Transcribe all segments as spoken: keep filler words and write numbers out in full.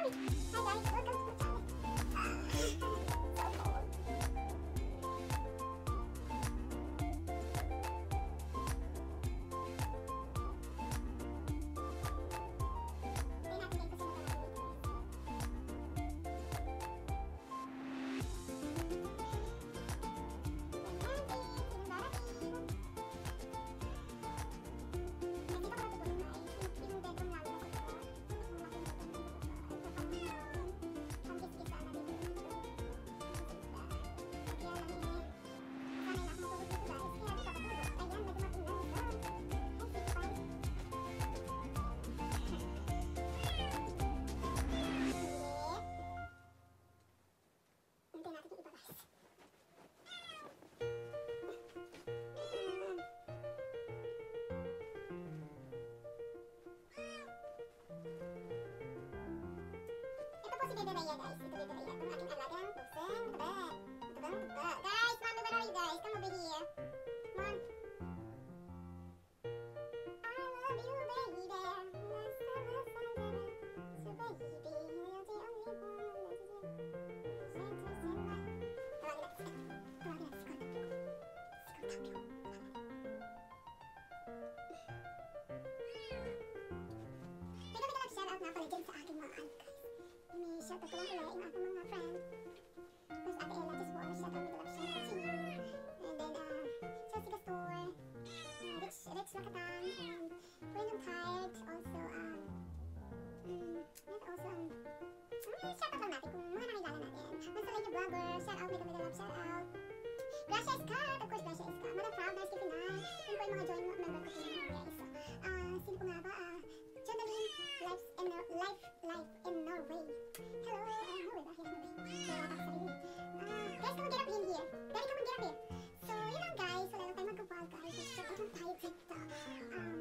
Si Bebe Raya guys, ito Bebe Raya, itong aking alagang puseng taba, tabang taba. Guys, mommy, where are you guys? Come over here. Come on. I love you baby, so baby, you're the only one. Tawagin natin, tawagin natin si Ganito. Si Ganito. Pero may shout out nga pala dyan sa aking mga anak guys. May shout out ko lang pala yung aking mga friend. First, Ate Ella, just for shout out, may galap shout out to you. And then, uh, Chelsea Gastor, uh, Rich, Rich Lakatan, and Random Tired, also, um, um, and also, um, um, shout out lang natin kung mga nakilala natin. Mansalay Vlogger, shout out, may galap shout out. Gracia Escat, of course, Gracia Escat. Madam Proud, Nice K P nine. Yun po yung mga join member ko po naman, guys. So, uh, sino po nga ba? Uh, Jonalyn, Life in, Life, Life in Norway. Hello, uh, Norway ba? Yes, Norway. Kaya wala sa sarili. Uh, guys, come on, get up in here. Daddy, come on, get up here. So, yun lang guys. Wala lang tayo magkabal, guys. Shout out lang tayo dito. Um,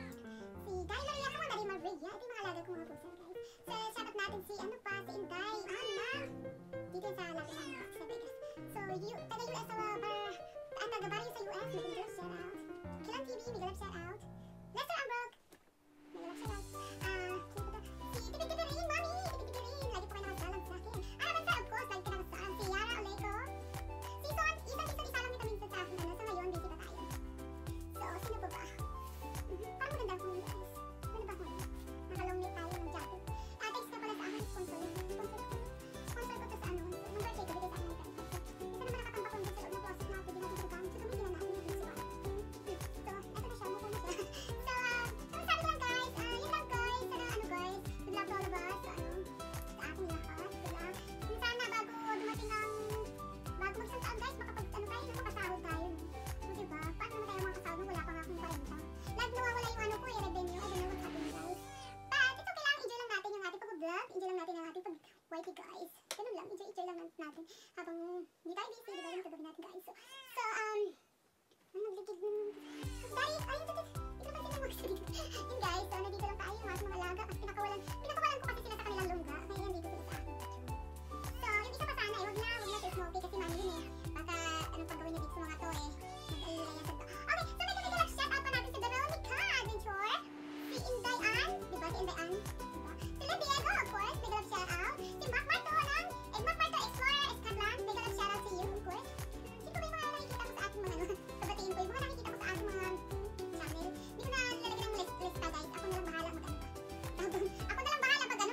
si Day Maria, come on, Day Maria. Ito yung mga alaga kong mga pusa, guys. So, shout out natin si, ano pa, si Inday, Anna. Dito sa Lapitan, sa Vegas. So, you, taga U S sa, uh, bar, at taga Barrio sa U S, may galap shout out. Kilang T V, may galap shout out. Lester Ambrog, may galap shout out. Ah, sino ba ito? Si Tipid-Tipirin, Mami! Tipid-Tipirin, lagi po kayo nakasalang sa akin. Ah, naman sa, of course, lagi ka nakasalang. Si Yara Oleco. Si Son, isa-isa-isa lang kita minsan sa akin, ano, sa ngayon, busy pa tayo. So, sino po ba? Parang maganda ako ngayon, guys. Ano ba ako ngayon? Nakalongit tayo ng jacket. Ah, thanks na pala sa akin, sponsor. Sponsor ko. Sponsor ko to sa ano, ng birthday ko, bigay sa akin ng friend. Isa naman nakatambak ko sa loob ng closet na ako, di natin sa gamit. So, gamitin na natin yung siwa. So, eto na siya, mukha na siya. So, ah, ang sabi ko lang guys, ah, yun lang guys, sana ano guys, good luck to all of us, sa ano, sa ating lahat, good luck. Yung sana bago dumating ang, bago mag-isang taon guys, makapag, ano tayo, nakapasahod tayo. So, diba, paano naman tayo mga kasahod nung wala pa nga akong kwenta? Like, nawawala yung ano ko, yung revenue, I don't know what's happening guys. But, it's okay lang, enjoy lang natin yung ating pag-vlog, enjoy lang natin ang ating pag-Y T guys. Ganun lang, enjoy, enjoy lang natin habang hindi tayo busy, diba yung gagawin natin guys. So, so um, ano nagligid ng... Dahil, ay, ito, ito, ito ba sila magsalig? Yun guys, so nandito lang tayo, yung ating mga alaga, kasi pinakawalan, pinakawalan ko kasi sila sa kanilang lungga, kaya nandito sila sa akin. So, yung isa pa sana, eh, huwag na, huwag na si Smokey, kasi mami yun eh. Baka, anong pagawin niya dito sa mga to eh. Mag-alilay yan sa ba. Okay, so medyo medyo lang shout out pa natin si Veronica Adventure, si Inday Ann, diba si Inday Ann? Diba? Si Le Diego, of course, may galap shout out. Si Mac Marto ng, eh, Mac Marto Explorer Escadlan, may galap shout out to you, of course. Sino ba yung mga nakikita ko sa ating mga, ano, sabatiin ko, yung mga nakikita ko sa ating mga channel. Hindi ko na lalagyan ng list, lista guys, ako na lang bahala mag-ano. Ako na lang bahala mag-ano.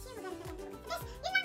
Sige, magalit na lang po. Guys, yun